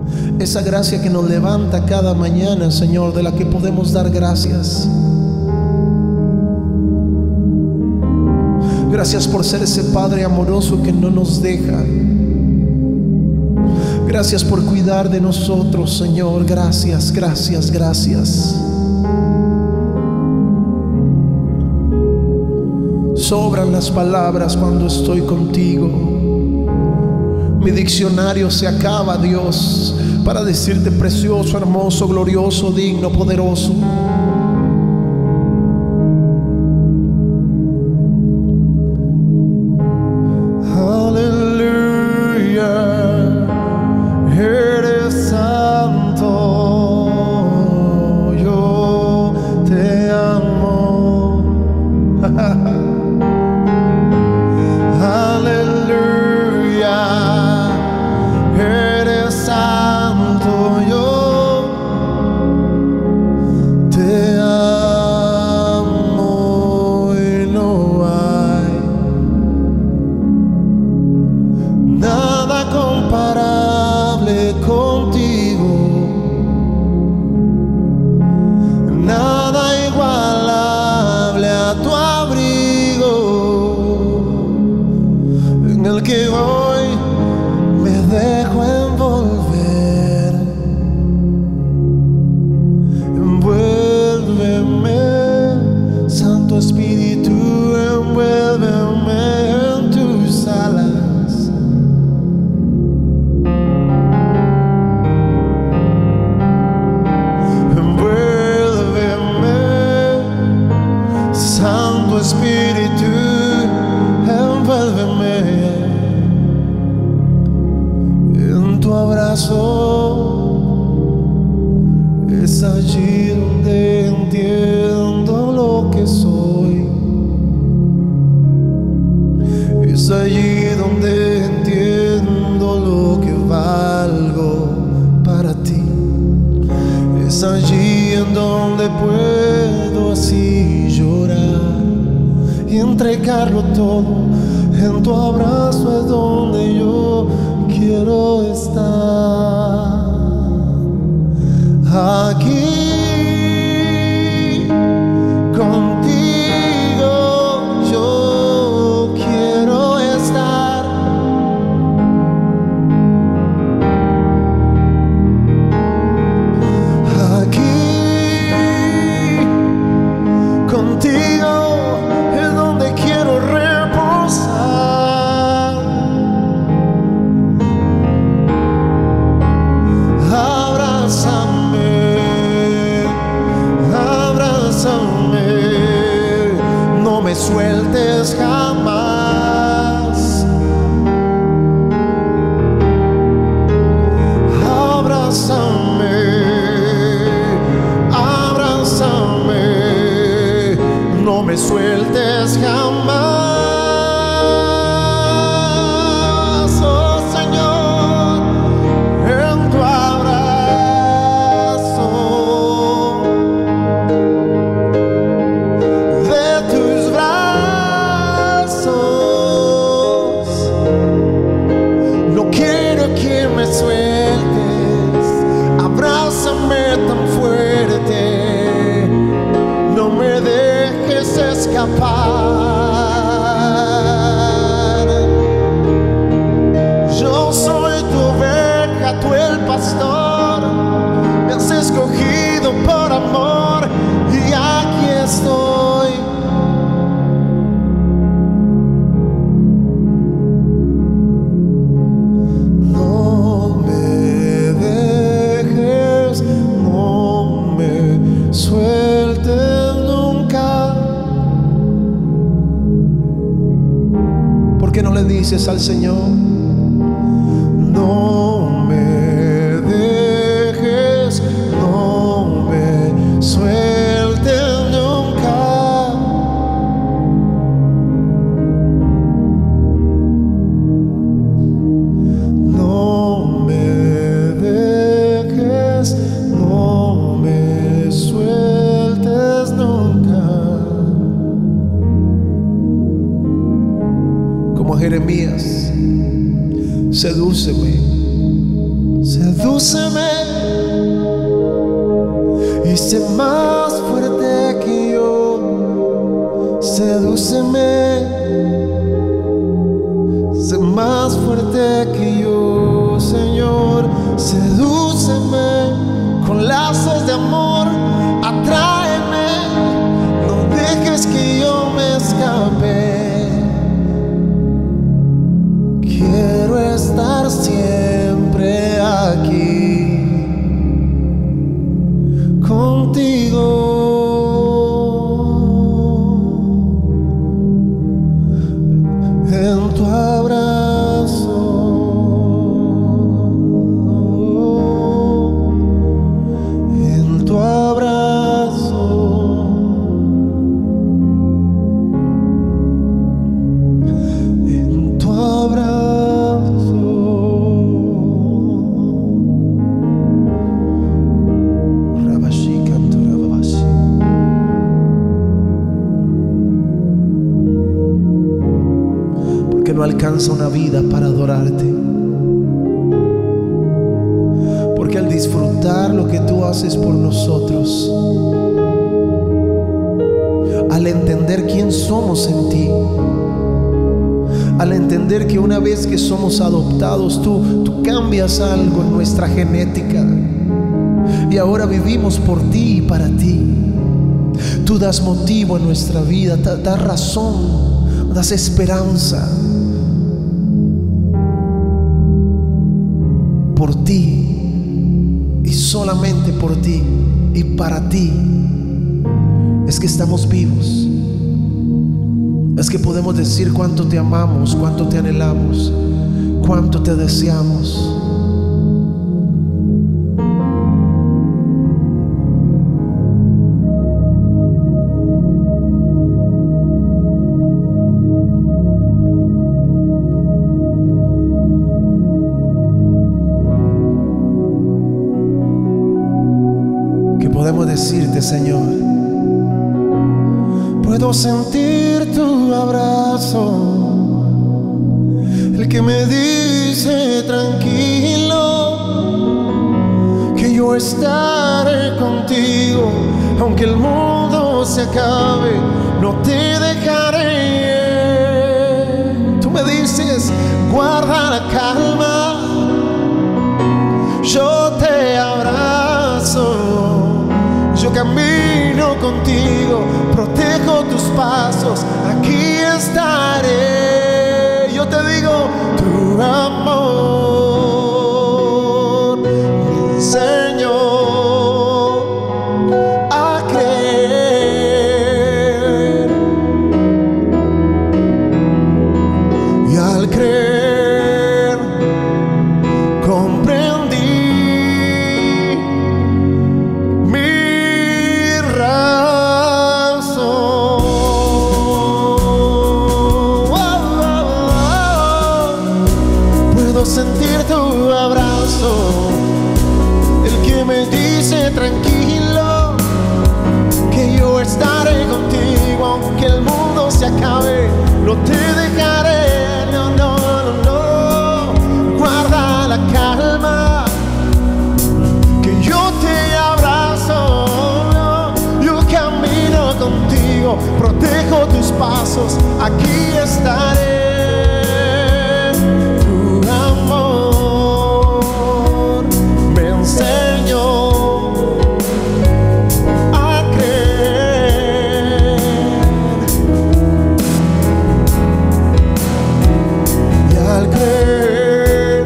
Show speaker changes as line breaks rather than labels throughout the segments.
esa gracia que nos levanta cada mañana, Señor, de la que podemos dar gracias. Gracias por ser ese Padre amoroso que no nos deja. Gracias por cuidar de nosotros, Señor. Gracias, gracias, gracias. Sobran las palabras cuando estoy contigo. Mi diccionario se acaba, Dios, para decirte precioso, hermoso, glorioso, digno, poderoso. Es allí donde entiendo lo que soy. Es allí donde entiendo lo que valgo para ti. Es allí en donde puedo así llorar y entregarlo todo. En tu abrazo es donde yo quiero estar. Aquí contigo yo quiero estar. Aquí contigo es donde quiero reposar. Abrázame, no me sueltes jamás. Abrázame, no me sueltes jamás. Oh Señor, en tu abrazo, no quiero que me sueltes. Abrázame tan fuerte, no me dejes escapar. Yo soy tu oveja, tú el pastor. Me has escogido por amor y aquí estoy. ¿Por qué no le dices al Señor? No me dejes, no me sueltes nunca. No me dejes, no me sueltes nunca. Como Jeremías, Sedúceme y sé más fuerte que yo. Sedúceme, sé más fuerte que yo, Señor. Sedúceme con lazos de amor, atráeme, no dejes que yo me escape. Quiero estar siempre aquí contigo. En tu abrazo, en tu abrazo, en tu abrazo. Rabashi canto rabashi. Porque no alcanza una vida para adorarte. Porque al disfrutar lo que tú haces por nosotros, al entender quién somos en ti, al entender que una vez que somos adoptados, tú cambias algo en nuestra genética y ahora vivimos por ti y para ti. Tú das motivo a nuestra vida, das razón, das esperanza. Por ti y solamente por ti y para ti es que estamos vivos. Es que podemos decir cuánto te amamos, cuánto te anhelamos, cuánto te deseamos. Que podemos decirte, Señor, puedo sentir tu abrazo, el que me dice tranquilo, que yo estaré contigo, aunque el mundo se acabe, no te dejaré. Tú me dices, guarda la calma, yo te abrazo, yo camino contigo, protejo tus pasos, aquí estaré. Yo te digo, tu amor me enseñó a creer, y al creer comprendí mi razón. Puedo sentir tu abrazo, el que me dice tranquilo, que yo estaré contigo, aunque el mundo se acabe, no te dejaré. No, no, no, no. Guarda la calma, que yo te abrazo, yo camino contigo, protejo tus pasos, aquí estaré. Tu amor me enseñó a creer, y al creer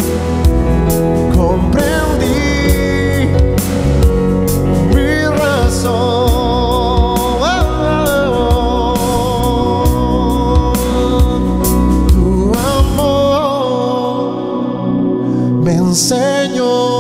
comprendí mi razón. Tu amor me enseñó